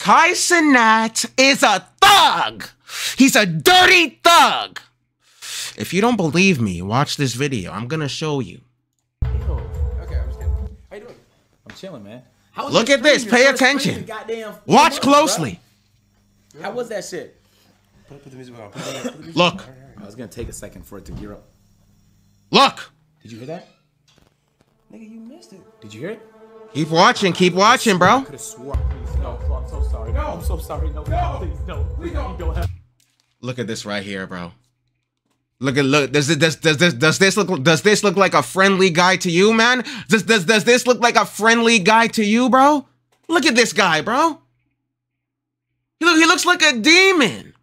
Kai Cenat is a thug. He's a dirty thug. If you don't believe me, watch this video. I'm gonna show you. Okay, I'm just kidding. How you doing? I'm chilling, man. Look at this. Pay attention. Watch closely. How was that shit? Put the music on. Look. I was gonna take a second for it to gear up. Look. Did you hear that? Nigga, you missed it. Did you hear it? Keep watching, bro. I could have swore. Please, no, I'm so sorry. No, I'm so sorry. No, please, no. Please don't have. Look at this right here, bro. Look. Does this look like a friendly guy to you, man? Does this look like a friendly guy to you, bro? Look at this guy, bro. He looks like a demon.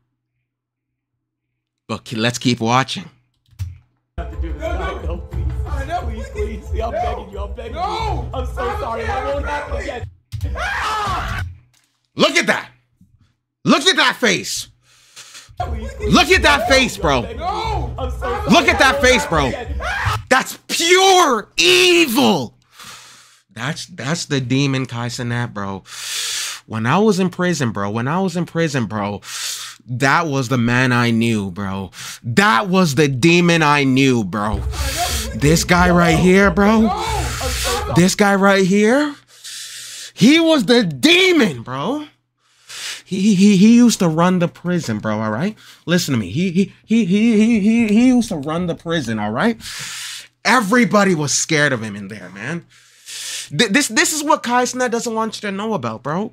Look, let's keep watching. I have to do this. No, please. I know. Please. I'm begging you. I'm so sorry. It won't happen again. Look at that. Look at that face. Look at that face, bro. Look at that face, bro. That's pure evil. That's the demon Kai Cenat, bro. When I was in prison, bro, that was the man I knew, bro. That was the demon I knew, bro. This guy right here, bro. This guy right here. He was the demon, bro. He used to run the prison, bro, all right? Listen to me. He used to run the prison, all right? Everybody was scared of him in there, man. This is what Kai Cenat doesn't want you to know about, bro.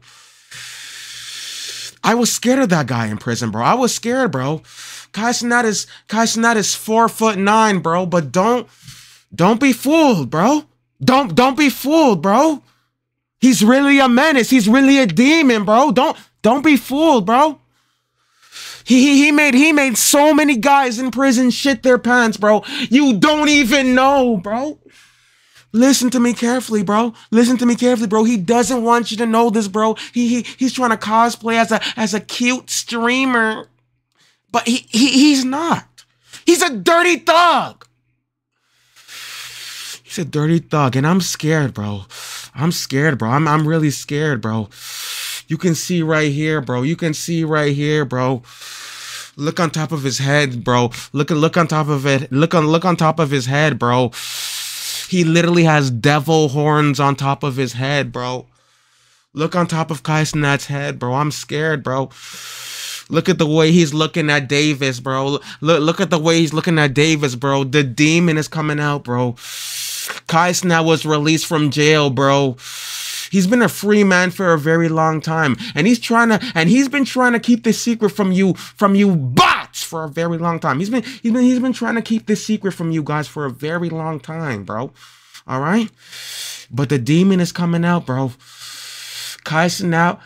I was scared of that guy in prison, bro. I was scared, bro. Kai Cenat is 4'9", bro, but don't be fooled, bro. Don't be fooled, bro. He's really a menace. He's really a demon, bro. Don't be fooled, bro. He made so many guys in prison shit their pants, bro. You don't even know, bro. Listen to me carefully, bro. Listen to me carefully, bro. He doesn't want you to know this, bro. He's trying to cosplay as a cute streamer, but he's not. He's a dirty thug. He's a dirty thug, and I'm scared, bro. I'm scared, bro. I'm really scared, bro. You can see right here, bro. You can see right here, bro. Look on top of his head, bro. Look on top of it. Look on top of his head, bro. He literally has devil horns on top of his head, bro. Look on top of Kai Cenat's head, bro. I'm scared, bro. Look at the way he's looking at Davis, bro. Look at the way he's looking at Davis, bro. The demon is coming out, bro. Kai Cenat was released from jail, bro. He's been a free man for a very long time, and he's been trying to keep this secret from you bots for a very long time. He's been trying to keep this secret from you guys for a very long time, bro. All right, but the demon is coming out, bro. Kai Cenat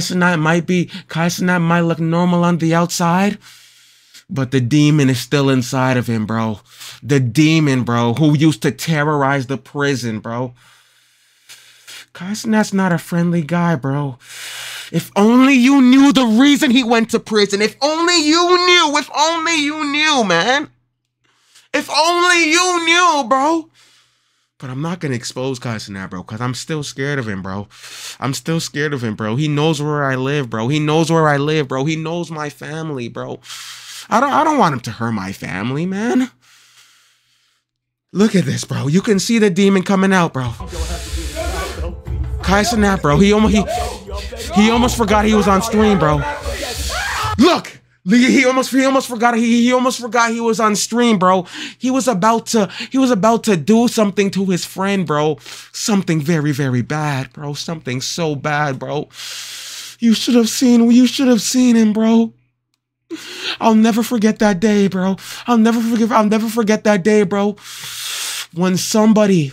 might look normal on the outside, but the demon is still inside of him, bro. The demon, bro, who used to terrorize the prison, bro. Kai Cenat's not a friendly guy, bro. If only you knew the reason he went to prison. If only you knew, man. If only you knew, bro. But I'm not going to expose Kai Cenat, bro, because I'm still scared of him, bro. I'm still scared of him, bro. He knows where I live, bro. He knows where I live, bro. He knows my family, bro. I don't want him to hurt my family, man. Look at this, bro. You can see the demon coming out, bro. Kai Cenat, bro. He almost forgot he was on stream, bro. Look, he almost forgot he was on stream, bro. He was about to do something to his friend, bro. Something very, very bad, bro. Something so bad, bro. You should have seen him, bro. I'll never forget that day, bro. I'll never forget that day, bro. When somebody,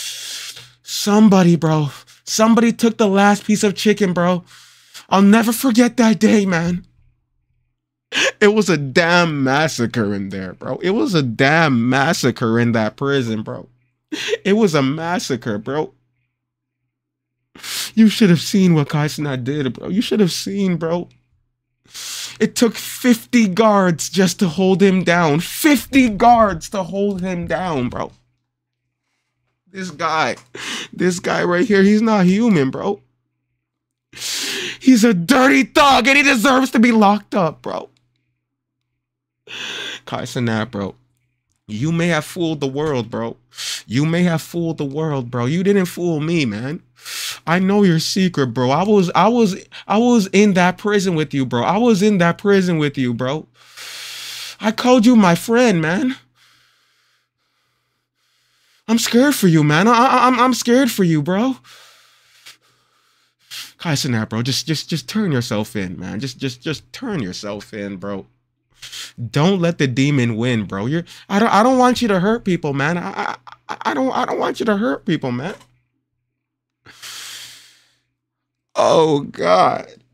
bro. Somebody took the last piece of chicken, bro. I'll never forget that day, man. It was a damn massacre in there, bro. It was a damn massacre in that prison, bro. It was a massacre, bro. You should have seen what Kai Cenat did, bro. You should have seen, bro. It took 50 guards just to hold him down. 50 guards to hold him down, bro. This guy right here, he's not human, bro. He's a dirty thug and he deserves to be locked up, bro. Kai Cenat, bro. You may have fooled the world, bro. You may have fooled the world, bro. You didn't fool me, man. I know your secret, bro. I was in that prison with you, bro. I was in that prison with you, bro. I called you my friend, man. I'm scared for you, man. I'm scared for you, bro. Kai Cenat, bro. Just turn yourself in, man. Just turn yourself in, bro. Don't let the demon win, bro. I don't want you to hurt people, man. I don't want you to hurt people, man. Oh God.